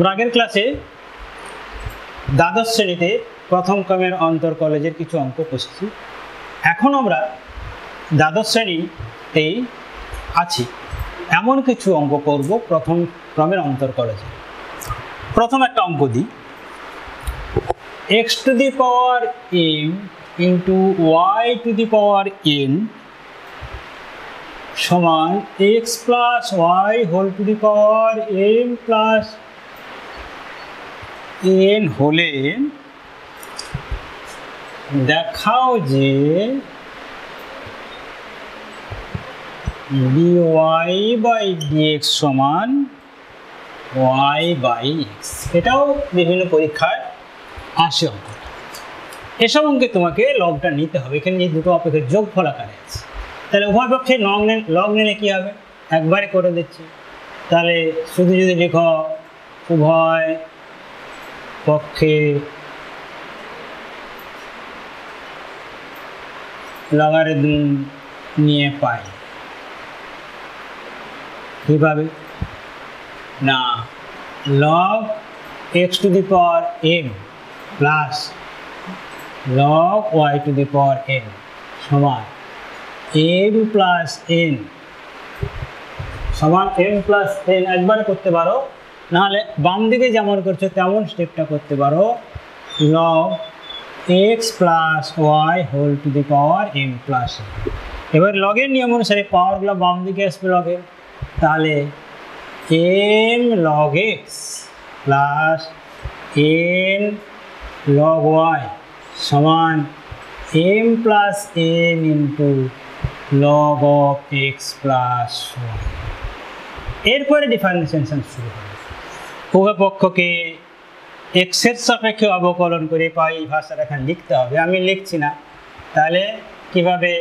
আগের ক্লাসে দ্বাদশ শ্রেণীতে প্রথম ক্রমের অন্তর কলেজের কিছু অঙ্ক কষেছি। এখন আমরা দ্বাদশ শ্রেণীতেই আছি, এমন কিছু অঙ্ক করব প্রথম ক্রমের অন্তর কলেজে। প্রথম একটা অঙ্ক দিই, x to the power m into y to the power n সমান x plus y whole to the power m plus n হলে দেখাও যে dy বাই dx সমান y বাই x। এটাও বিভিন্ন পরীক্ষায় আসে অঙ্ক। এসব অঙ্কে তোমাকে লগটা নিতে হবে। এখানে যে দুটো অপেক্ষার যোগফল আকারে আছে, তাহলে উভয় পক্ষে লগ নিলে কি হবে, একবারে করে দিচ্ছি। তাহলে শুধু যদি লিখো উভয় পক্ষে লগারিদম নিয়ে পাই, কিভাবে না, log x to the power m plus log y to the power n সমান m প্লাস n সমান m প্লাস n একবারে করতে পারো, নাহলে বাম দিকে যেমন করছো তেমন স্টেপটা করতে পারো, log x plus y whole to the power m plus n। এবার লগের নিয়ম অনুসারে পাওয়ারগুলো বাম দিকে আসবে লগের, তাহলে m log x plus n log y সমান m plus n into log of x plus y। এরপরে ডিফারেন্সিয়েশন শুরু হবে। উভয় পক্ষকে x এর সাপেক্ষে অবকলন করে পাই, এই ভাষাটা এখানে লিখতে হবে, আমি লিখছি না। তাহলে কিভাবে,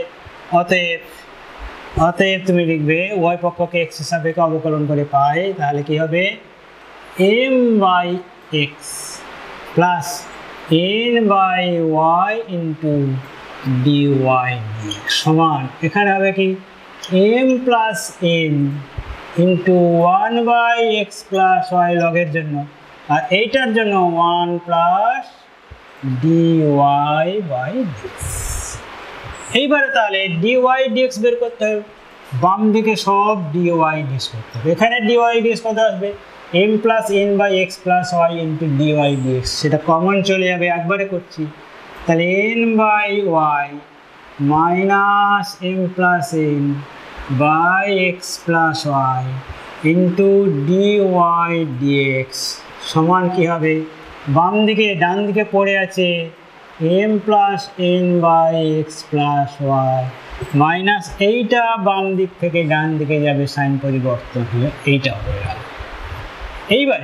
অতএব তুমি লিখবে উভয় পক্ষকে x এর সাপেক্ষে অবকলন করে পাই, তাহলে কি হবে m by x plus n by y into dy dx সমান এখানে হবে কি m plus n into 1 by x plus y লগের জন্য, আর এইটার জন্য 1 প্লাস dy বাই dx। এইবারে তাহলে dy dx বের করতে হবে, বাম দিকে সব dy dx করতে হবে। এখানে dy dx কত আসবে, m plus n by x plus y into dy dx, সেটা কমন চলে যাবে, একবারে করছি। তাহলে n by y minus m plus n by x plus y into dy dx সমান কি হবে, বাম দিকে ডান দিকে পড়ে আছে m plus n by x plus y minus এইটা বাম দিক থেকে ডান দিকে যাবে, সাইন পরিবর্তন হলে এইটা হয়ে গেল। এইবারে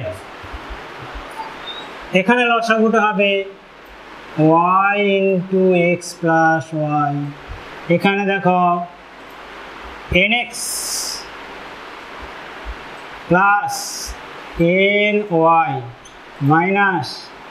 এখানে লসাগুটা হবে y into x plus y, এখানে দেখো nx plus ny minus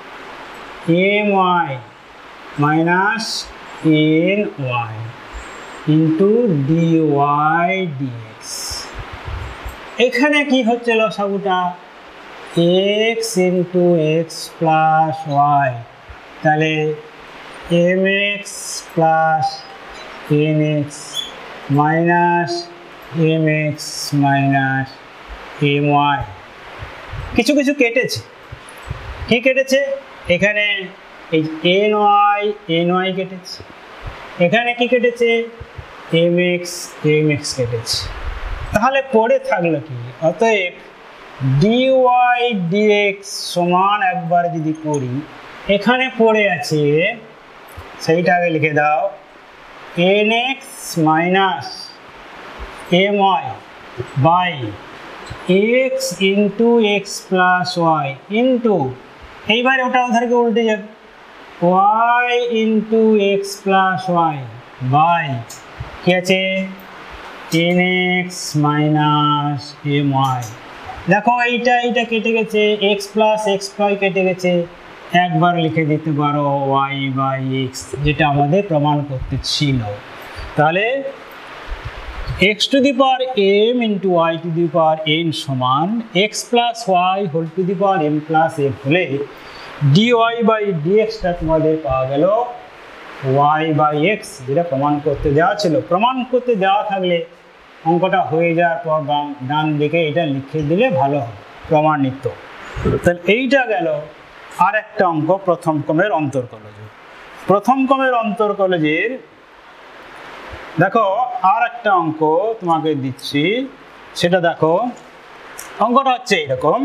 my minus ny into dy dx। এখানে কি হচ্ছে লসাগুটা, x into x plus y, তাহলে mx plus nx minus mx minus my। কিছু কিছু কেটেছে, কি কেটেছে, এখানে এই ny কেটেছে, এখানে কি কেটেছে mx কেটেছে, তাহলে পড়ে থাকলো কি, অতএব dy dx সমান একবার যদি করি, এখানে পড়ে আছে সেইটা আগে লিখে দাও, nx minus my by x into x plus y into, এইবারে ওটা ওধারকে উল্টে যাবে, y into x plus y by কি আছে nx মাইনাস my। দেখো এইটা কেটে গেছে, x প্লাস xy কেটে গেছে, একবার লিখে দিতে পারো y বাই x, যেটা আমাদের প্রমাণ করতে ছিল। তাহলে x to the power m into y to the power n সমান x plus y whole to the power m plus m হলে dy by dx টা তোমাদের পাওয়া গেল y by x, যেটা প্রমাণ করতে দেওয়া ছিল। প্রমাণ করতে দেওয়া থাকলে অঙ্কটা হয়ে যাওয়ার পর ডান দিকে এটা লিখে দিলে ভালো হবে, প্রমাণিত। তাহলে এইটা গেল আর একটা অঙ্ক প্রথম ক্রমের অন্তর্কলজের। প্রথম ক্রমের অন্তর্কলজের দেখো আর একটা অঙ্ক তোমাকে দিচ্ছি, সেটা দেখো। অঙ্কটা হচ্ছে এইরকম,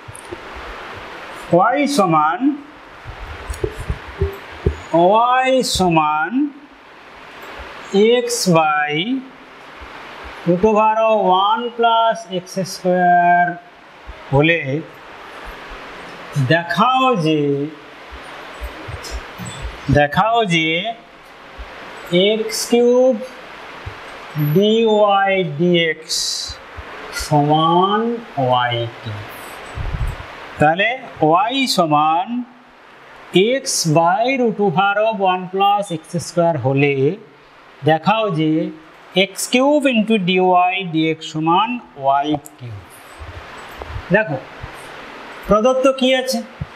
y সমান x by root over 1 plus x square হলে দেখাও যে x কিউব dy dx সমান y কিউব। তাহলে y সমান x by root over 1 plus x square হলে দেখাও যে x cube into dy dx সমান y কিউব। দেখো প্রদত্ত কি আছে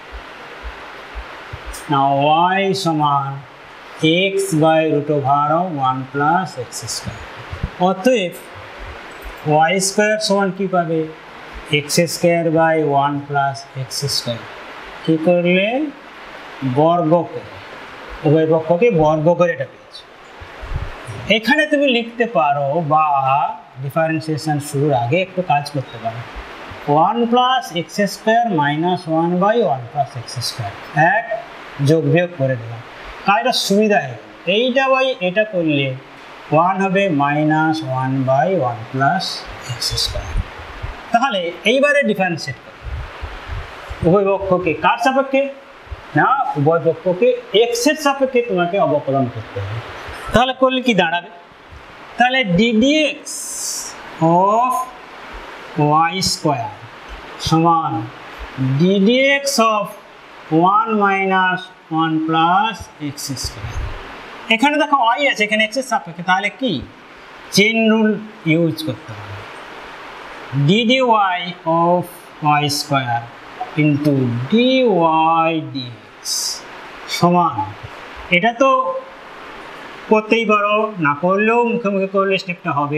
না, y সমান x by root over 1 plus x square. অতএব y স্কোয়ার সমান কি পাবে, x square by 1 plus x square. কী করলে বর্গ করে, উভয় পক্ষকে বর্গ করে এটা পেয়েছে। এখানে তুমি লিখতে পারো বা ডিফারেন্সিয়েশন শুরুর আগে একটু কাজ করতে পারো, 1 plus x square minus 1 by 1 plus x square, এক যোগ বিয়োগ করে দিলাম। কাজটা সুবিধা হয়, এইটা বাই এটা করলে 1 হবে minus 1 by 1 plus x square. তাহলে এইবারে ডিফারেন্সিয়েট করো উভয় পক্ষকে, কার সাপেক্ষে না, উভয় পক্ষকে এক্সের সাপেক্ষে তোমাকে অবকলন করতে হবে। তাহলে করলে কি দাঁড়াবে, তাহলে ddx অফ y স্কোয়ার সমান ddx of 1 minus 1 plus x square. এখানে দেখো y আছে, এখানে x এর সাপেক্ষে, তাহলে কি চেইন রুল ইউজ করতে হবে, dy of y square into dy dx সমান, এটা তো করতেই পারো, না করলেও মুখে মুখে করলে স্টেপটা হবে,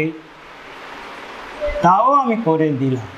তাও আমি করে দিলাম।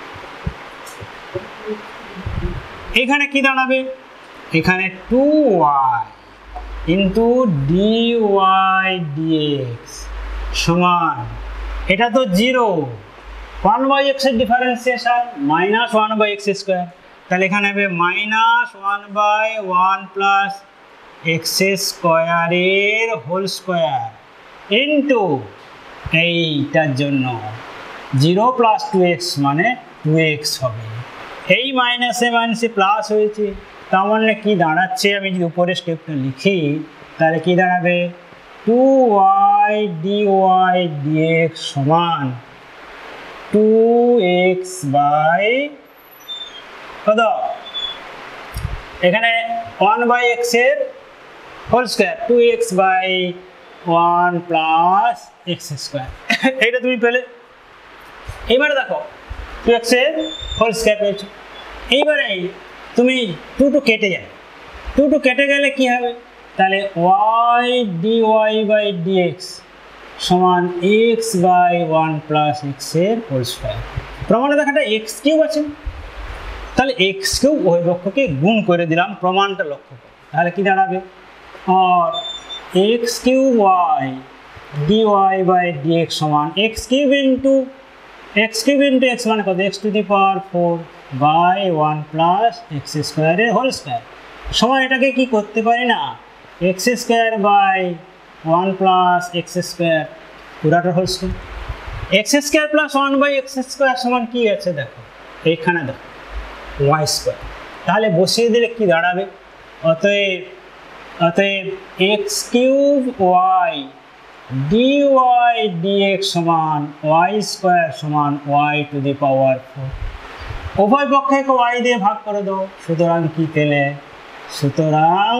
এখানে কি দাঁড়াবে, এখানে 2y ইন্টু dy dx সমান, এটা তো 0, 1 বাই এক্স এর differentiation minus 1 by x square. তাহলে এখানে হবে মাইনাস 1 বাই 1 প্লাস এক্স স্কোয়ারের হোল স্কোয়ার ইন্টু এইটার জন্য 0 প্লাস 2x মানে 2x হবে। এই মাইনাসে মাইনাসে প্লাস হয়েছে, তার মানে কি দাঁড়াচ্ছে, আমি যদি উপরে স্টেপটা লিখি তাহলে কি দাঁড়াবে, 2y dy dx সমান 2x বাই কত, এখানে 1 বাই এক্স এর whole square 2x by 1 plus x square, এইটা তুমি পেলে। এইবারে দেখো 2x এর হোল স্কোয়ার পেয়েছো। এইবারে তুমি 2 কেটে যাবে, 2 কেটে গেলে কি হবে, তাহলে y dy বাই dx সমান x বাই 1 প্লাস এক্স এর হোল স্কোয়ার। প্রমাণে দেখাটা এক্স কিউব আছে, তাহলে এক্স কিউব ওই পক্ষকে গুণ করে দিলাম, প্রমাণটা লক্ষ্য করো। তাহলে কি দাঁড়াবে, আর x cube y dy by dx সমান এক্স কিউব ইন্টু এক্স মানে কত, x to the power 4 by 1 plus x স্কোয়ারের হোল স্কোয়ার সমান, এটাকে কি করতে পারি না, x square by 1 plus x square পুরাটার whole square, x square plus 1 by x square সমান কি আছে দেখো, এইখানে দেখো ওয়াই স্কোয়ার। তাহলে বসিয়ে দিলে কি দাঁড়াবে, অতএব x cube y dy dx সমান ওয়াই স্কোয়ার সমান ওয়াই টু দি পাওয়ার 4। উভয় পক্ষকে ওয়াই দিয়ে ভাগ করে দাও, সুতরাং কি পেলে, সুতরাং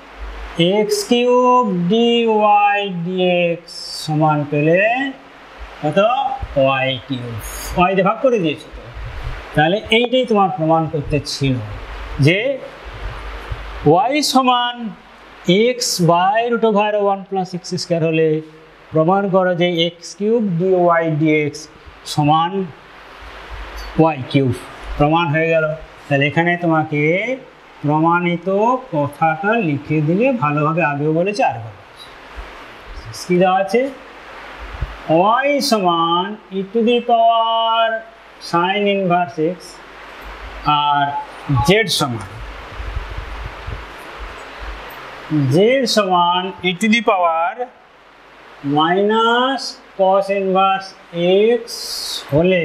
এক্স কিউব dy dx সমান পেলে কত ওয়াই কিউব, ওয়াই দিয়ে ভাগ করে দিয়েছো তো। তাহলে এইটাই তোমার প্রমাণ করতে ছিল যে ওয়াই সমান x by root over 1 plus x square হলে প্রমাণ করো যে x cube d y d x সমান ওয়াই কিউব। প্রমাণ হয়ে গেল। তাহলে এখানে তোমাকে প্রমাণিত কথাটা লিখে দিলে ভালোভাবে, আগেও বলেছে আর বলেছে। কি দেওয়া আছে? ওয়াই সমান e to the power sine inverse x আর জেড সমান e to the power minus cos inverse x হলে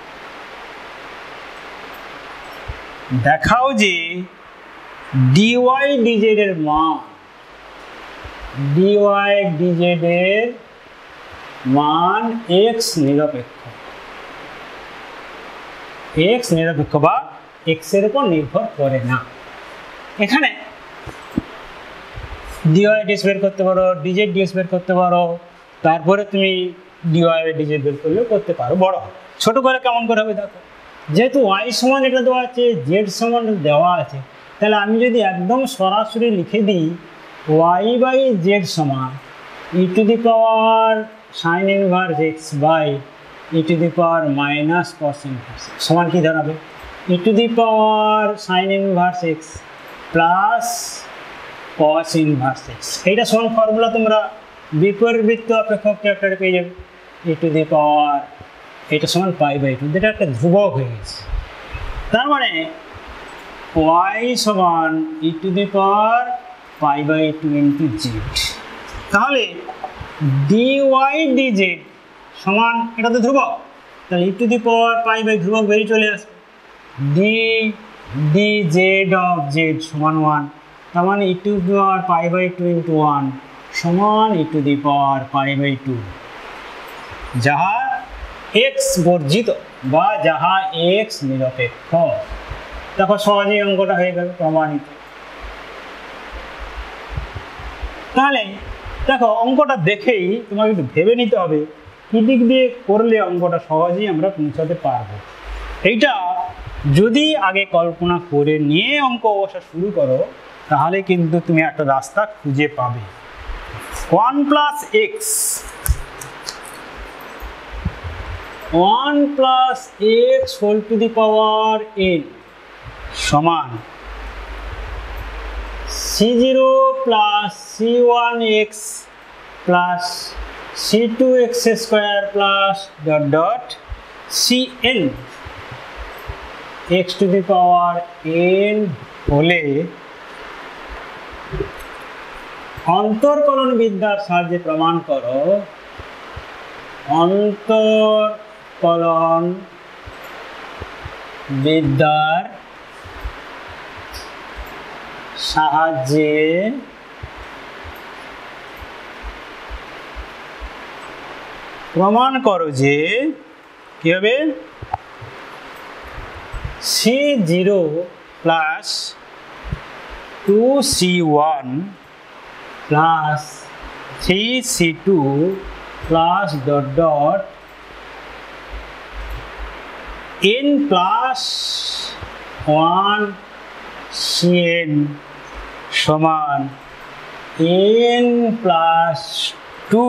দেখাও যে ডিওয়াই ডিজেড এর মান, ডিওয়াই ডিজেড এর মান এক্স নিরপেক্ষ, এক্স নিরপেক্ষ বা এক্স এর উপর নির্ভর করে না। এখানে ডিওয়াই ডিএক্স বের করতে পারো, ডিজেড ডিএক্স বের করতে পারো, তারপরে তুমি ডিওয়াই ডিজেড বের করলেও করতে পারো। বড় ছোট করে কেমন করে হবে দেখো, যেহেতু ওয়াই সমান এটা দেওয়া আছে, জেড সমান দেওয়া আছে, তাহলে আমি যদি একদম সরাসরি লিখে দিই ওয়াই বাই জেড সমান e to the power sine inverse x by e to the power minus cos inverse সমান কি দাঁড়াবে? E to the power sine inverse x plus cos inverse x. এইটা সমান ফর্মুলা তোমরা বিপরীত অপেক্ষক চ্যাপ্টারে পেয়ে যাবে। ই টু দি পাওয়ার এটা সমান পাই বাই টু, যেটা একটা ধ্রুবক হয়ে গেছে। তার মানে ওয়াই সমান e to the power pi by two into z. তাহলে ডি ওয়াই ডি জেড সমান, এটা তো ধ্রুবক, তাহলে ই to the power pi by ধ্রুবক বেরিয়ে চলে আসবে। D d z of z সমান 1, তার মানে e to the power pi by two into 1 সমান e to the power pi by 2, যাহা এক্স বর্জিত বা যাহা এক্স নিরপেক্ষ। দেখো সহজেই অঙ্কটা হয়ে গেল প্রমাণিত। তাহলে দেখো অঙ্কটা দেখেই তোমাকে একটু ভেবে নিতে হবে কি দিক দিয়ে করলে অঙ্কটা সহজেই আমরা পৌঁছাতে পারবো। এইটা যদি আগে কল্পনা করে নিয়ে অঙ্ক বসা শুরু করো তাহলে কিন্তু তুমি একটা রাস্তা খুঁজে পাবে। 1 plus x 1 plus x whole to the power n সমান c0 plus c1x plus c2x square plus dot dot cn x to the power n হলে অন্তর্কলন বিদ্যার সাহায্যে প্রমাণ করো অন্তর্কলন বিদ্যার সাহায্যে প্রমাণ করো যে কি হবে c0 plus 2c1 plus 3c2 plus dot dot n plus 1 cn সমান n plus 2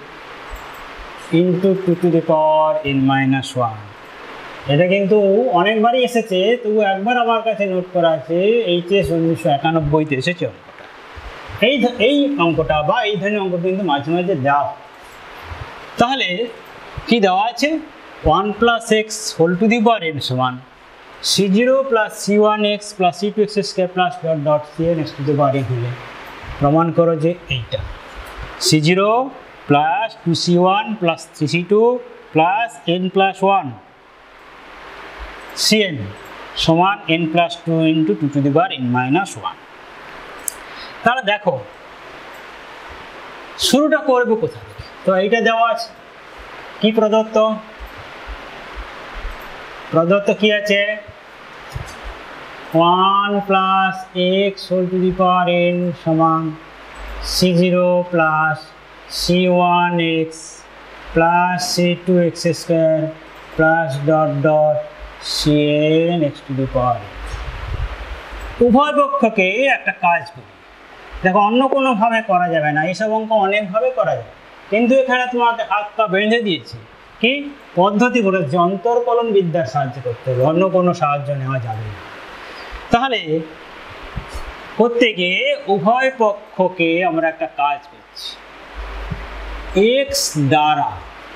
into 2 to the power n minus 1। এটা কিন্তু অনেকবারই এসেছে, তবু একবার আমার কাছে নোট করা আছে, এইচএস 1991-তে এসেছে অঙ্কটা। এই অঙ্কটা বা এই ধরনের অঙ্ক কিন্তু মাঝে মাঝে দেওয়া। তাহলে কি দেওয়া আছে? 1 plus x whole to the power n সমান c0 plus c1x plus c2x square plus dot dot cn x to the power n হলে প্রমাণ করো যে এইটা c0 plus 2c1 plus 3c2 plus n plus 1 cn সমান n plus 2 into 2 to the power n minus 1। তাহলে দেখো শুরুটা করবো কোথা থেকে? তো এইটা দেওয়া আছে কি প্রদত্ত? প্রদত্ত কি আছে? 1 plus x whole to the power n সমান c0 plus c1x plus c2x square plus dot dot cn x to the power. উভয় পক্ষকে একটা কাজ করি, দেখো অন্য কোনোভাবে করা যাবে না, এইসব অঙ্ক অনেকভাবে করা যাবে, কিন্তু এখানে তোমাকে হাত পা বেঁধে দিয়েছি কি পদ্ধতি করে যে অন্তর্কলন বিদ্যার সাহায্য করতে হবে, অন্য কোনো সাহায্য নেওয়া যাবে না। তাহলে করতে গিয়ে উভয় পক্ষকে আমরা একটা কাজ করছি, x দ্বারা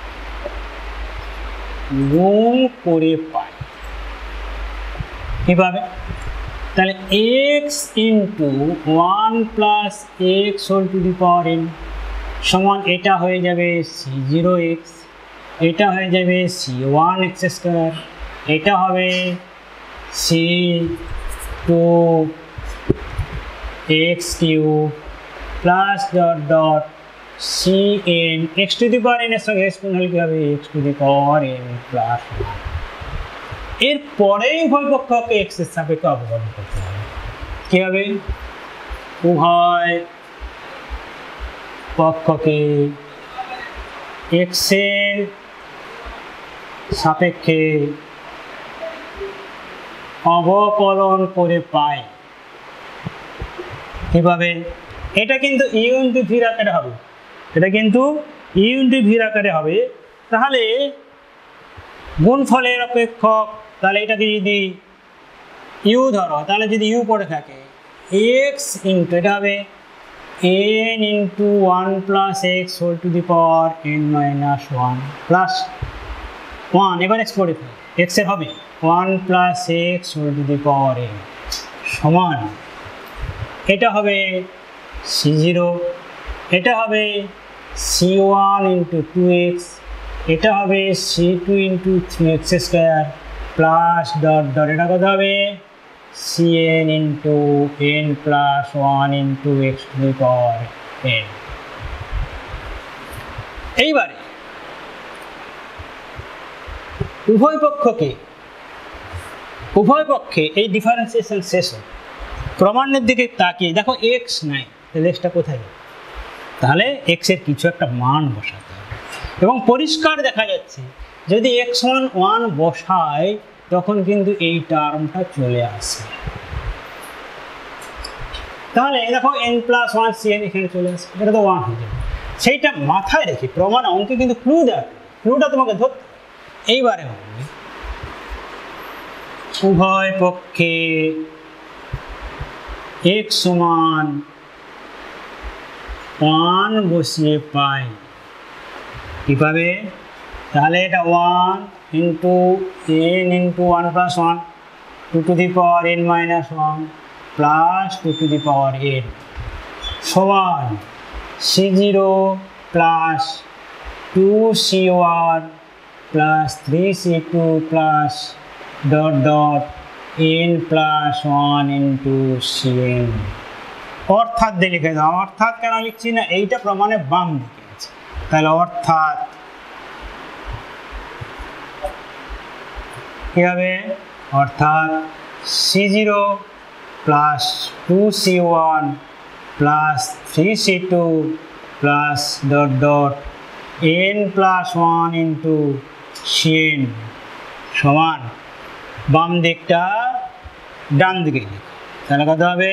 গুণ করে পাই। কিভাবে? তাহলে x into 1 plus x whole to the power n সমান এটা হয়ে যাবে c0x, এটা হয়ে যাবে c1x স্কোয়ার, এটা হবে c2x cube plus dot dot cn x to the power n এর সঙ্গে এক্সপোনেন্ট হলে কি হবে x to the power n plus 1। এরপরে উভয় পক্ষকে x এর সাপেক্ষে অবকলন করতে হবে। কি হবে? উভয় পক্ষকে x এর সাপেক্ষে অবকলন করে পাই। কিভাবে? এটা কিন্তু ইউ ইন্টু ভির আকারে হবে, এটা কিন্তু ইউ ইন্টু ভির আকারে হবে। তাহলে গুণফলের অপেক্ষক, তাহলে এটাকে যদি ইউ ধরো, তাহলে যদি ইউ পড়ে থাকে এক্স ইন্টু এটা হবে n into 1 plus x whole to the power n minus 1 plus 1, এবার এক্স পড়ে থাকে এক্স এর হবে 1 plus x whole to the power n সমান এটা হবে c0, এটা হবে c1 ইন্টু 2x, এটা হবে c2 into 3x square plus dot dot এটা কত হবে cn into n plus 1 into x to the power n। এইবারে উভয় পক্ষে এই ডিফারেন্সিয়েশন শেষ হয়। প্রমাণের দিকে তাকিয়ে দেখো এক্স নাই, তাহলে এক্সটা কোথায়? তাহলে এক্স এর কিছু একটা মান বসাতে হবে, এবং পরিষ্কার দেখা যাচ্ছে যদি এক্স 1 বসায় তখন কিন্তু এই টার্মটা চলে আসে। তাহলে দেখো n প্লাস 1 cn এখানে চলে আসে, এটা তো 1 হয়ে যাবে। সেইটা মাথায় রেখে প্রমাণ অঙ্কে কিন্তু ক্লু দেয়, ক্লুটা তোমাকে ধরতে। এইবারে হবে উভয় পক্ষে x সমান 1 বসিয়ে পাই। কিভাবে? তাহলে এটা 1 into n into 1 plus 1 2 to the power n minus 1 plus 2 to the power n সমান c0 plus 2c1 plus 3c2 plus dot dot n plus 1 into cn। অর্থাৎ দিয়ে লিখে দাও, অর্থাৎ কেন লিখছি না, এইটা প্রমাণে বাম দিকে আছে, তাহলে অর্থাৎ কি হবে? অর্থাৎ c0 plus 2c1 plus 3c2 plus dot dot n plus 1 into cn সমান বাম দিকটা ডান দিকে লিখো, তাহলে কত হবে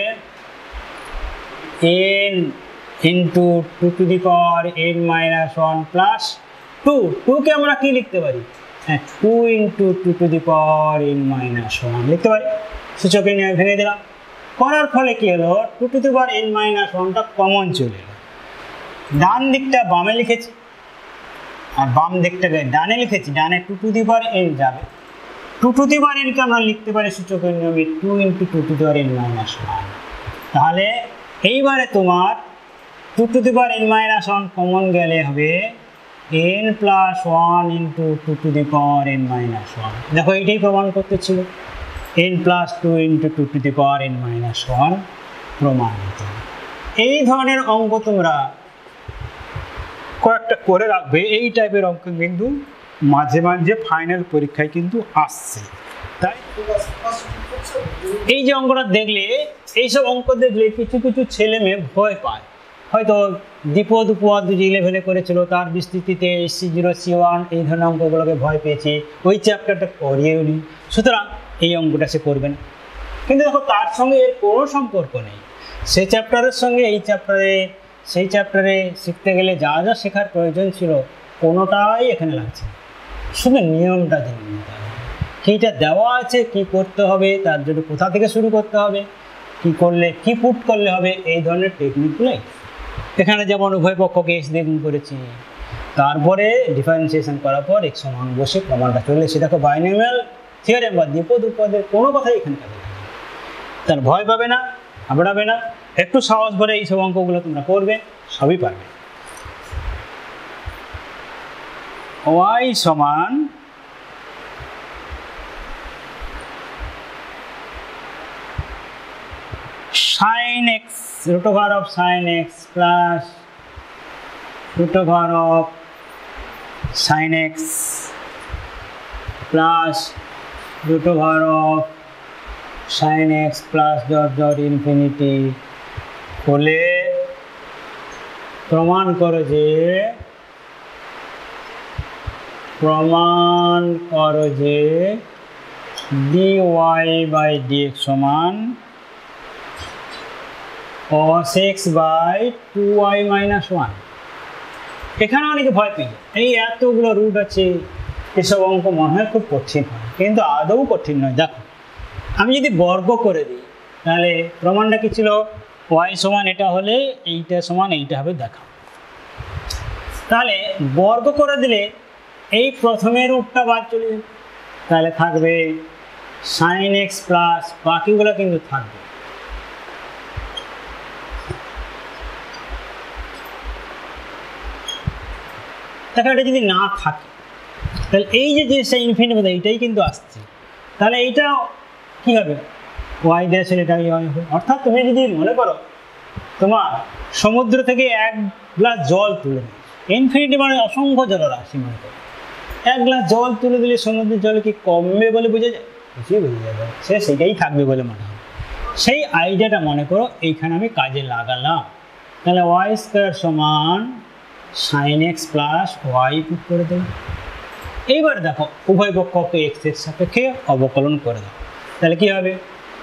n into 2 to the power n minus 1 plus 2 কে আমরা কি লিখতে পারি? হ্যাঁ 2 into 2 to the power n minus 1 লিখতে পারি। সূচকে নিয়ে ভেঙে দিলাম, করার ফলে কি হলো 2 to the power n minus 1টা কমন চলে এলো। ডান দিকটা বামে লিখেছি আর বাম দিকটাকে ডানে লিখেছি, ডানে 2 টু দি পাওয়ার n যাবে, 2 টু দি পাওয়ার n কে আমরা লিখতে পারি সূচকের নিয়মে 2 into 2 to the power n minus 1। তাহলে এইবারে তোমার 2 to the power n minus 1 common গেলে হবে n plus 1 into 2 to the power n minus 1। দেখো এইটাই প্রমাণ করতে ছিল, n plus 2 into 2 to the power n minus 1 প্রমাণিত। এই ধরনের অঙ্ক তোমরা কয়েকটা করে রাখবে, এই টাইপের অঙ্ক কিন্তু মাঝে মাঝে ফাইনাল পরীক্ষায় কিন্তু আসছে। তাই এই যে অঙ্কটা দেখলে, এইসব অঙ্ক দেখলে কিছু কিছু ছেলে মেয়ে ভয় পায় হয়তো দ্বিপদ উপপাদ্য যে 11-এ করেছিল তার বিস্তৃতিতে C0 C1 এই ধরনের অঙ্কগুলোকে ভয় পেয়েছি, ওই চ্যাপ্টারটা করিয়েও নি, সুতরাং এই অঙ্কটা সে করবে না। কিন্তু দেখো তার সঙ্গে এর কোনো সম্পর্ক নেই, সেই চ্যাপ্টারের সঙ্গে এই সেই চ্যাপ্টারে শিখতে গেলে যা যা শেখার প্রয়োজন ছিল কোনোটাই এখানে লাগছে না, শুধু নিয়মটা জেনে নিতে হবে, কীটা দেওয়া আছে, কি করতে হবে, তার জন্য কোথা থেকে শুরু করতে হবে, কি করলে কি পুট করলে হবে, এই ধরনের টেকনিকগুলোই এখানে যেমন উভয় পক্ষকে এক্স দিয়ে গুণ করেছি, তারপরে ডিফারেন্সিয়েশন করার পর এক্স সমান বসে প্রমাণটা চলে এসে দেখো বাইনোমিয়াল থিওরেম বা দ্বিপদ উপপাদ্যের কোনো কথাই এখানে কাজে লাগে না। তার ভয় পাবে না, ঘাবড়াবে না, একটু সাহস ভরে এই সব অঙ্কগুলো তোমরা করবে, সবই পারবে। y সমান sin x root over of sin x plus root over of sin x plus root over of sin x plus dot infinity হলে প্রমাণ করো যে dy by dx সমান cos x by 2y minus 1। এখানে অনেকে ভয় পেয়ে যায়, এই এতগুলো রুট আছে, এসব অঙ্ক মনে হয় খুব কঠিন হয়, কিন্তু আদৌ কঠিন নয়। দেখো আমি যদি বর্গ করে দিই তাহলে প্রমাণটা কি ছিল, y সমান এটা হলে এইটা সমান এইটা হবে, দেখো তাহলে বর্গ করে দিলে এই প্রথমের রুটটা বাদ চলে যাবে, তাহলে থাকবে sin x প্লাস বাকিগুলো কিন্তু থাকবে। দেখো এটা যদি না থাকে তাহলে এই যে জিনিসটা ইনফিনিটি মধ্যে এইটাই কিন্তু আসছে, তাহলে এইটা কি হবে, y দিয়ে ছিল এটা হবে। অর্থাৎ তুমি যদি মনে করো তোমার সমুদ্র থেকে এক গ্লাস জল তুলে নেয়, ইনফিনিটি মানে অসংখ্য জলরাশি, মনে করো এক গ্লাস জল তুলে দিলে সমুদ্রের জল কি কমবে বলে বোঝা যায়, কিছুই বোঝা যাবে, সে সেটাই থাকবে বলে মনে হয়। সেই আইডিয়াটা মনে করো এইখানে আমি কাজে লাগালাম, তাহলে y স্কয়ার সমান sin x plus y put করে দেবো। এইবার দেখো উভয় পক্ষকে x এর সাপেক্ষে অবকলন করে দাও, তাহলে কি হবে,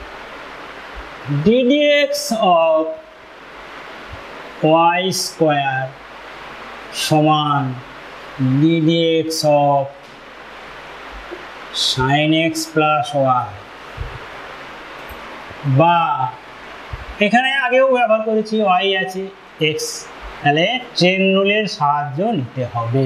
ddx of y স্কয়ার সমান ddx of sin x plus y, বা এখানে আগেও ব্যবহার করেছি y আছে x, তাহলে চেন রুলের সাহায্য নিতে হবে।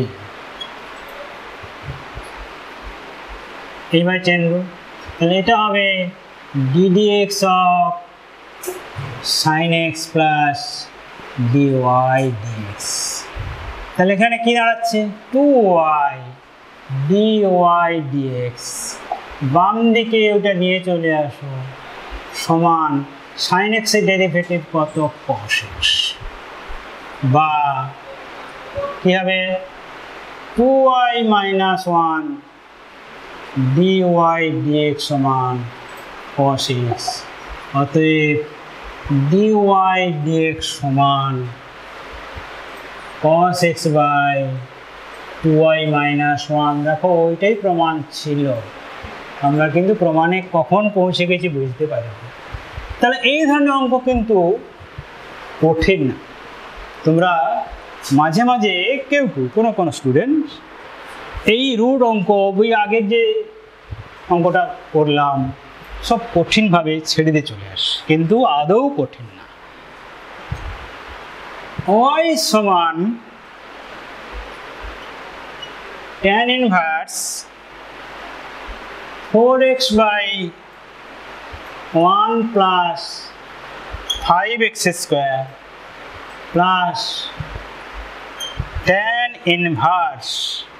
এইবার চেন রুল, তাহলে এটা হবে ddx of sin x plus dy dx, তাহলে এখানে কি দাঁড়াচ্ছে 2y dy dx, বাম দিকে ওটা নিয়ে চলে আসো, সমান sin x এর ডেরিভেটিভ কত, cos x, বা কি হবে 2y minus 1 dy dx সমান cos x, অতএব dy dx সমান cos x by 2y minus 1। দেখো ওইটাই প্রমাণ ছিল, আমরা কিন্তু প্রমাণে কখন পৌঁছে গেছি বুঝতে পারি। তাহলে এই ধরনের অঙ্ক কিন্তু কঠিন না, তোমরা মাঝে মাঝে কেউ কোনো স্টুডেন্ট এই রুট অঙ্ক ওই আগের যে অঙ্কটা করলাম সব কঠিনভাবে ছেড়ে দিয়ে চলে আসে, কিন্তু আদৌ কঠিন না। y সমান tan inverse 4x by 1 plus 5x square plus tan inverse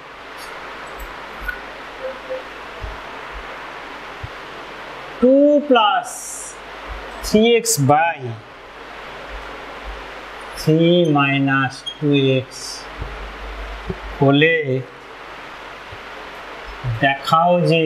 2 plus 3x by 3 minus 2x হলে দেখাও যে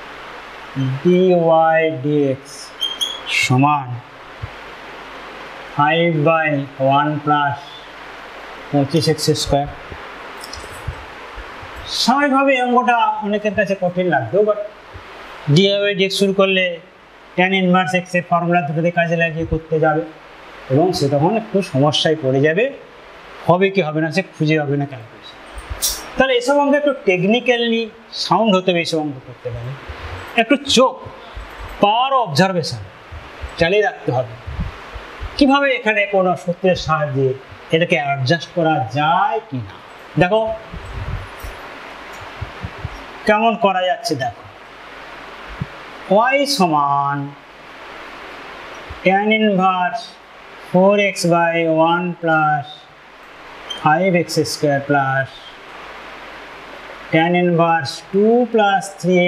dy dx সমান 5/1 প্লাস 25x স্কোয়ার। স্বাভাবিকভাবে এই অঙ্কটা অনেকের কাছে কঠিন লাগতো, বাট dx শুরু করলে tan ইনভার্স x এর ফর্মুলা দুটোতে কাজে লাগিয়ে করতে যাবে এবং সে তখন একটু সমস্যায় পড়ে যাবে, হবে কি হবে না সে খুঁজে হবে না ক্যালকুলেশন। তাহলে এসব অঙ্ক একটু টেকনিক্যালি সাউন্ড হতে হবে, এসব অঙ্ক করতে গেলে একটু চোখ পাওয়ার অবজারভেশন চালিয়ে রাখতে হবে, কিভাবে এখানে কোনো সূত্রের সাহায্যে এটাকে অ্যাডজাস্ট করা যায় কি না। দেখো কেমন করা যাচ্ছে, দেখো y সমান tan inverse 4x/1 plus 5x square plus tan inverse 2 plus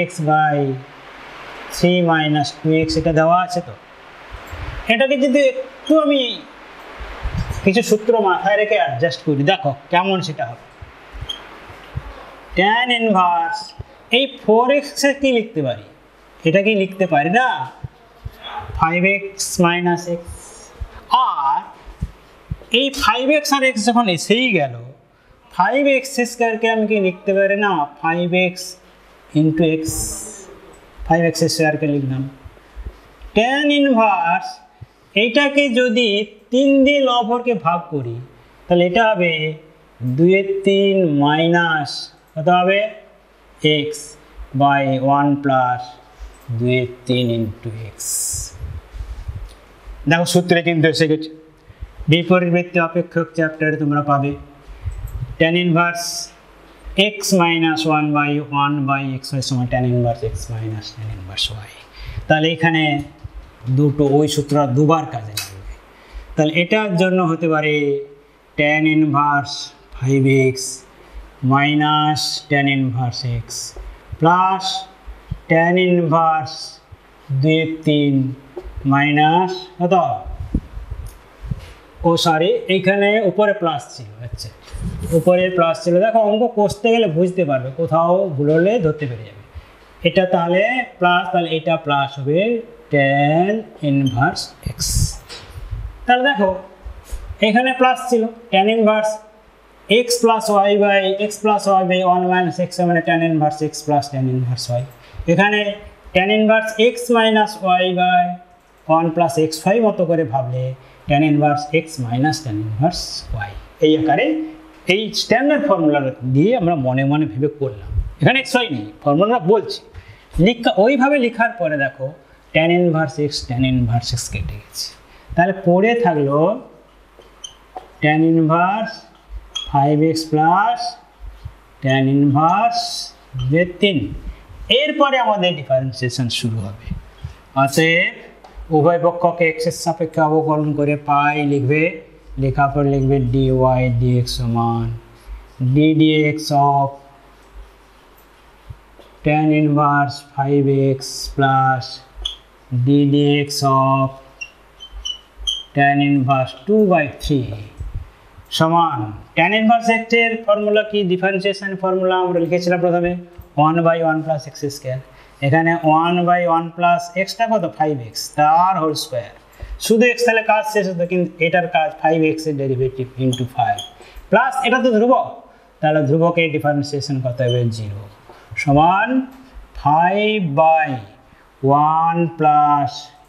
3x/3 minus 2x, এটা দেওয়া আছে। তো এটাকে যদি একটু আমি কিছু সূত্র মাথায় রেখে অ্যাডজাস্ট করি, দেখো কেমন সেটা হবে। tan ইনভার্স এই 4x কি লিখতে পারি, এটা কি লিখতে পারি না 5x মাইনাস x, আর এই 5x আর x যখন এসেই গেল 5x স্কোয়ারকে আমি কি লিখতে পারি না 5x ইন্টু x, 5x স্কোয়ারকে লিখলাম। tan ইনভার্স এইটাকে যদি 3 দিয়ে লবহরকে ভাগ করি তাহলে এটা হবে 2/3 মাইনাস কত হবে x/1 প্লাস 2/3 ইন্টু x। দেখো সূত্রে কিন্তু এসে গেছে, বিপরীতবৃত্তি অপেক্ষক চ্যাপ্টারে তোমরা পাবে tan inverse x minus 1/1/x সমান tan inverse x minus tan inverse y। তাহলে এখানে দুটো ওই সূত্র দুবার কাজে লাগবে। তাহলে এটার জন্য হতে পারে tan inverse 5x minus tan inverse x plus tan inverse 2/3 minus কত, ও সরি এইখানে উপরে প্লাস ছিল, আচ্ছা উপরে প্লাস ছিল। দেখো অঙ্ক কষতে গেলে বুঝতে পারবে, কোথাও ভুল হলে ধরতে পেরে যাবে। এটা তাহলে প্লাস, তাহলে এটা প্লাস হবে tan ইনভার্স x। তাহলে দেখো এখানে প্লাস ছিল tan inverse x plus y by x plus y by 1 minus x মানে tan inverse x plus tan inverse y। এখানে tan inverse x minus y by 1 plus x5 মতো করে ভাবলে tan inverse x minus tan inverse y, এই আকারে এই standard formula দিয়ে আমরা মনে মনে ভেবে করলাম। এখানে xy নেই, ফর্মুলা বলছি ওইভাবে লেখার পরে দেখো tan inverse x tan inverse x কেটে গেছে। তাহলে পড়ে থাকলো tan inverse 5x plus tan inverse 3। এরপরে আমাদের ডিফারেন্সিয়েশন শুরু হবে। অতএব উভয় পক্ষকে x এর সাপেক্ষে অবকলন করে পাই লিখবে, লেখার পর লিখবে dy dx সমান d dx of tan inverse 5x plus d dx of tan inverse 2/3 সমান tan ইনভার্স x এর ফর্মুলা কি, ডিফারেন্সিয়েশন ফর্মুলা আমরা লিখেছিলাম প্রথমে 1/1 প্লাস x স্কয়ার। এখানে 1/1 প্লাস xটা কত 5x তার হোল স্কয়ার, শুধু x তাহলে কাজ শেষ হতো, কিন্তু এটার কাজ 5x এর ডেরিভেটিভ ইনটু 5 প্লাস এটা তো ধ্রুবক, তাহলে ধ্রুবকের ডিফারেন্সিয়েশন কত হবে 0 সমান 5/1 প্লাস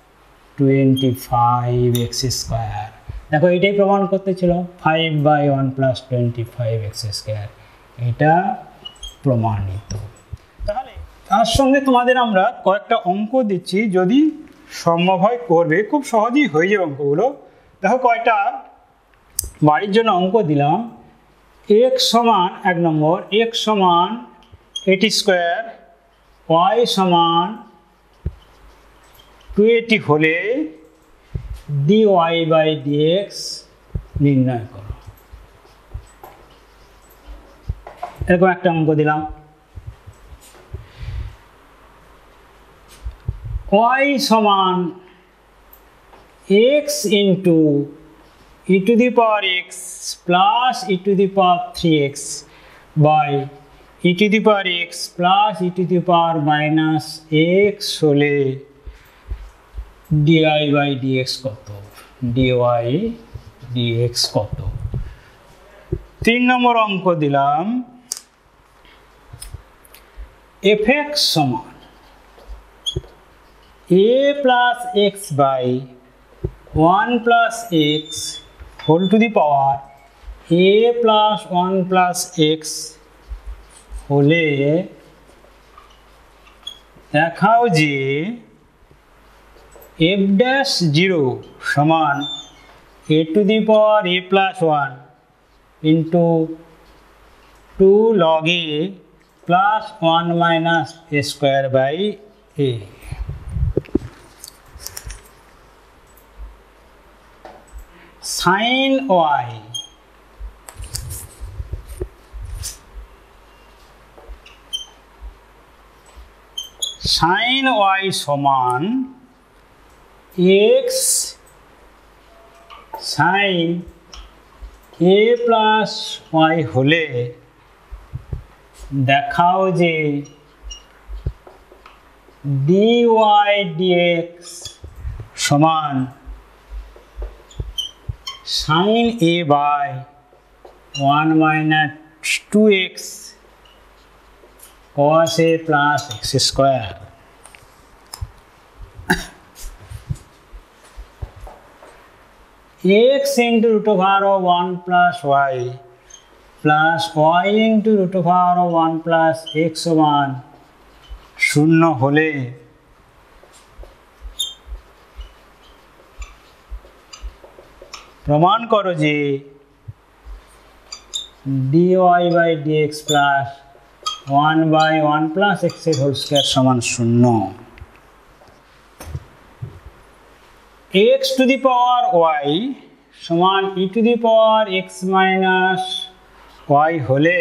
25x স্কয়ার। দেখো এটাই প্রমাণ করতে ছিল 5/1 প্লাস 25x স্কয়ার, এটা প্রমাণিত। তাহলে তার সঙ্গে তোমাদের আমরা কয়েকটা অঙ্ক দিচ্ছি, যদি সম্ভব হয় করবে, খুব সহজেই হয়ে যাবে অঙ্কগুলো। দেখো কয়েকটা বাড়ির জন্য অঙ্ক দিলাম। x সমান 1 নম্বর x সমান 80 স্কোয়ার, y সমান 280 হলে dy বাই dx নির্ণয় করো। এরকম একটা অঙ্ক দিলাম। y সমান x into e to the power x plus e to the power 3x by e to the power x plus e to the power minus x হলে dy বাই dx কত। Dy dx কত। 3 number অঙ্ক দিলাম fx সমান a plus x by 1 plus x whole to the power a plus 1 plus x হলে দেখাও যে f dash 0 সমান a to the power a plus 1 into 2 log a plus 1 minus a square by a। Sine y sine y সমান x sine a plus y হলে দেখাও যে dy dx সমান sine a by 1 minus 2x cos a plus x square. x into root over 1 plus y plus y into root over 1 plus x সমান 0 হলে প্রমাণ করো যে dy by dx plus 1 by 1 plus x whole square সমান 0। x to the power y সমান e to the power x minus y হলে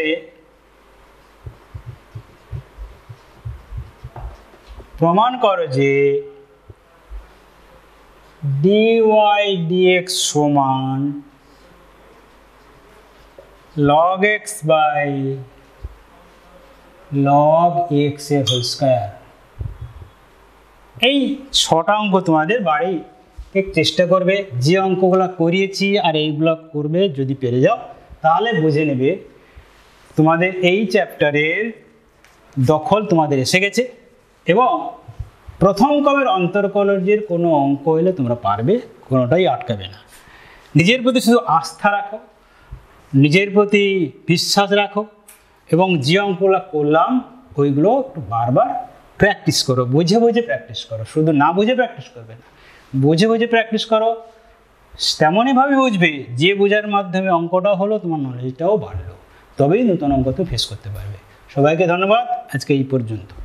প্রমাণ করো যে dy dx সমান log x by log x এর হোল স্কয়ার। এই 6টা অঙ্ক তোমাদের বাড়ি চেষ্টা করবে, যে অঙ্কগুলো করিয়েছি আর এইগুলো করবে, যদি পেরে যাও তাহলে বুঝে নেবে তোমাদের এই চ্যাপ্টারের দখল তোমাদের এসে গেছে। এবং প্রথম ক্রমের অন্তর্কলজের কোনো অঙ্ক হলে তোমরা পারবে, কোনোটাই আটকাবে না। নিজের প্রতি শুধু আস্থা রাখো, নিজের প্রতি বিশ্বাস রাখো এবং যে অঙ্কগুলো করলাম ওইগুলো একটু বারবার প্র্যাকটিস করো, বুঝে বুঝে প্র্যাকটিস করো, শুধু না বুঝে প্র্যাকটিস করবে না, বুঝে বুঝে প্র্যাকটিস করো। তেমনইভাবে বুঝবে যে বোঝার মাধ্যমে অঙ্কটা হলো তোমার নলেজটাও বাড়লো, তবেই নতুন অঙ্ক তো ফেস করতে পারবে। সবাইকে ধন্যবাদ, আজকে এই পর্যন্ত।